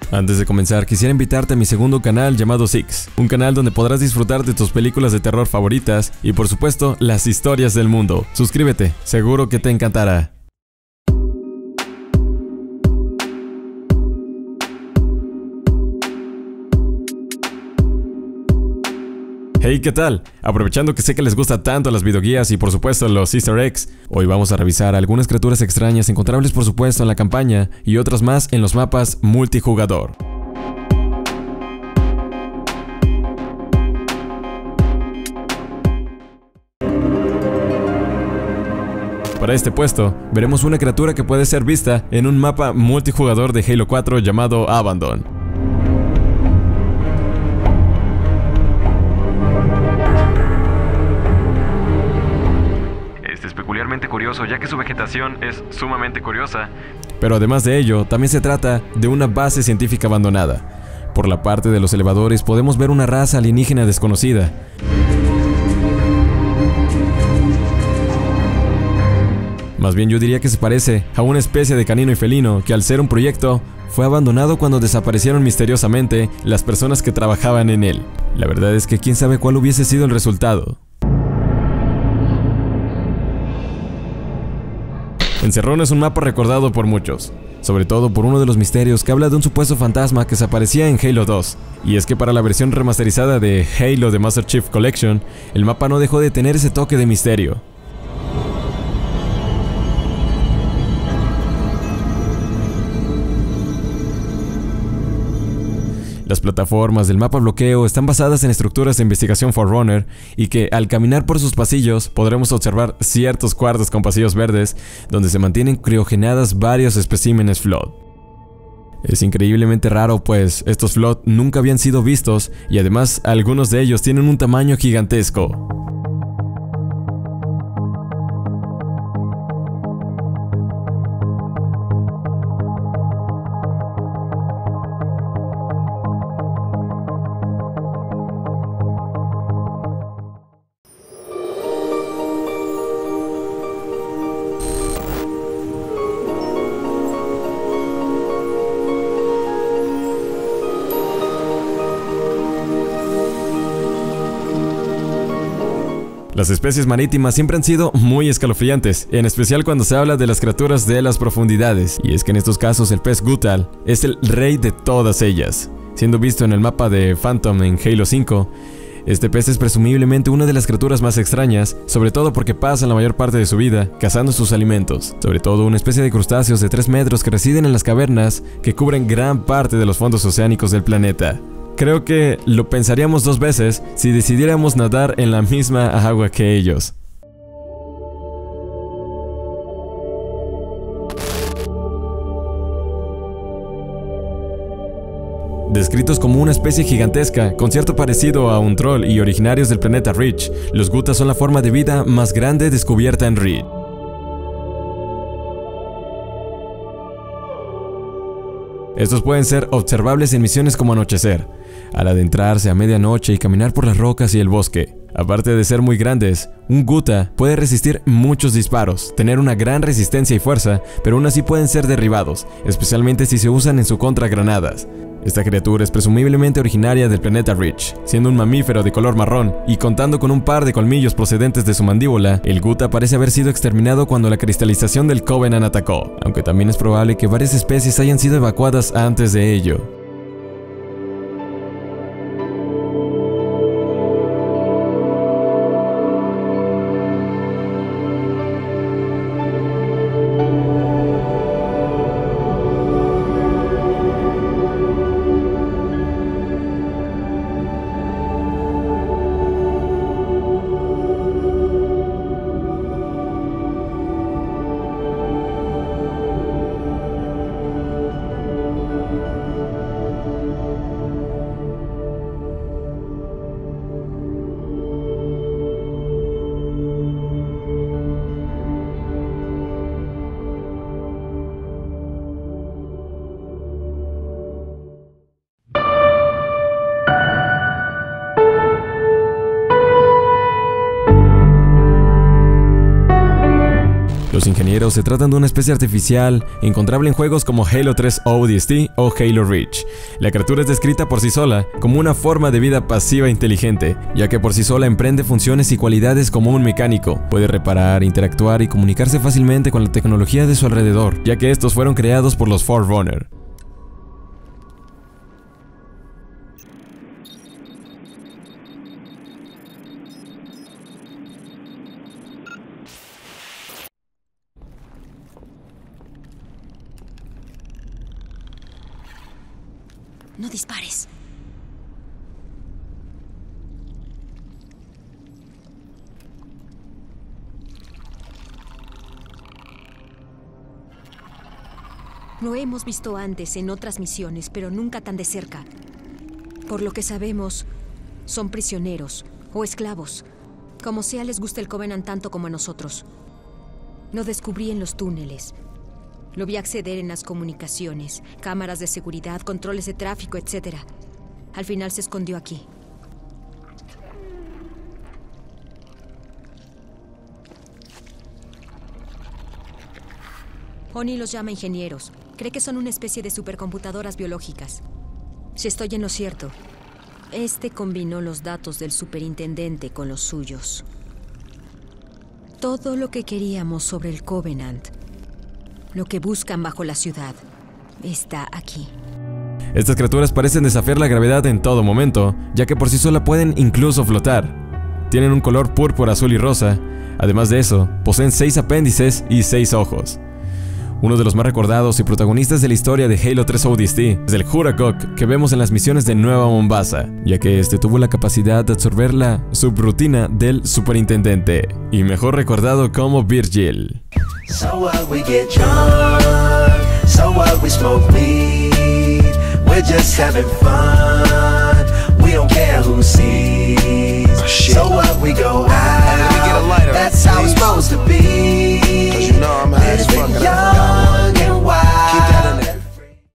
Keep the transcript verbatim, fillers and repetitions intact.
Antes de comenzar, quisiera invitarte a mi segundo canal llamado Six, un canal donde podrás disfrutar de tus películas de terror favoritas y por supuesto las historias del mundo. Suscríbete, seguro que te encantará. Hey, ¿qué tal? Aprovechando que sé que les gusta tanto las videoguías y por supuesto los easter eggs, hoy vamos a revisar algunas criaturas extrañas encontrables por supuesto en la campaña y otras más en los mapas multijugador. Para este puesto, veremos una criatura que puede ser vista en un mapa multijugador de Halo cuatro llamado Abandon. Peculiarmente curioso, ya que su vegetación es sumamente curiosa. Pero además de ello, también se trata de una base científica abandonada. Por la parte de los elevadores podemos ver una raza alienígena desconocida. Más bien yo diría que se parece a una especie de canino y felino que al ser un proyecto fue abandonado cuando desaparecieron misteriosamente las personas que trabajaban en él. La verdad es que quién sabe cuál hubiese sido el resultado. Encerrón es un mapa recordado por muchos, sobre todo por uno de los misterios que habla de un supuesto fantasma que se aparecía en Halo dos. Y es que para la versión remasterizada de Halo The Master Chief Collection, el mapa no dejó de tener ese toque de misterio. Las plataformas del mapa bloqueo están basadas en estructuras de investigación Forerunner y que al caminar por sus pasillos podremos observar ciertos cuartos con pasillos verdes donde se mantienen criogenadas varios especímenes Flood. Es increíblemente raro pues estos Flood nunca habían sido vistos y además algunos de ellos tienen un tamaño gigantesco. Las especies marítimas siempre han sido muy escalofriantes, en especial cuando se habla de las criaturas de las profundidades, y es que en estos casos el pez Gutal es el rey de todas ellas. Siendo visto en el mapa de Phantom en Halo cinco, este pez es presumiblemente una de las criaturas más extrañas, sobre todo porque pasa la mayor parte de su vida cazando sus alimentos, sobre todo una especie de crustáceos de tres metros que residen en las cavernas que cubren gran parte de los fondos oceánicos del planeta. Creo que lo pensaríamos dos veces si decidiéramos nadar en la misma agua que ellos. Descritos como una especie gigantesca, con cierto parecido a un troll y originarios del planeta Reach, los Gutas son la forma de vida más grande descubierta en Reach. Estos pueden ser observables en misiones como anochecer, al adentrarse a medianoche y caminar por las rocas y el bosque. Aparte de ser muy grandes, un Guta puede resistir muchos disparos, tener una gran resistencia y fuerza, pero aún así pueden ser derribados, especialmente si se usan en su contra granadas. Esta criatura es presumiblemente originaria del planeta Reach, siendo un mamífero de color marrón y contando con un par de colmillos procedentes de su mandíbula. El Guta parece haber sido exterminado cuando la cristalización del Covenant atacó, aunque también es probable que varias especies hayan sido evacuadas antes de ello. ingenieros se tratan de una especie artificial encontrable en juegos como Halo tres O D S T o Halo Reach. La criatura es descrita por sí sola como una forma de vida pasiva e inteligente, ya que por sí sola emprende funciones y cualidades como un mecánico. Puede reparar, interactuar y comunicarse fácilmente con la tecnología de su alrededor, ya que estos fueron creados por los Forerunner. No dispares. Lo hemos visto antes en otras misiones, pero nunca tan de cerca. Por lo que sabemos, son prisioneros o esclavos. Como sea, les gusta el Covenant tanto como a nosotros. Lo descubrí en los túneles. Lo vi acceder en las comunicaciones, cámaras de seguridad, controles de tráfico, etcétera. Al final se escondió aquí. Oni los llama ingenieros. Cree que son una especie de supercomputadoras biológicas. Si estoy en lo cierto, este combinó los datos del superintendente con los suyos. Todo lo que queríamos sobre el Covenant, lo que buscan bajo la ciudad, está aquí. Estas criaturas parecen desafiar la gravedad en todo momento, ya que por sí sola pueden incluso flotar. Tienen un color púrpura, azul y rosa. Además de eso, poseen seis apéndices y seis ojos. Uno de los más recordados y protagonistas de la historia de Halo tres O D S T es el Huragok que vemos en las misiones de Nueva Mombasa, ya que este tuvo la capacidad de absorber la subrutina del superintendente, y mejor recordado como Virgil. So what, we get drunk, so what, we smoke weed, we're just having fun, we don't care who sees, so what,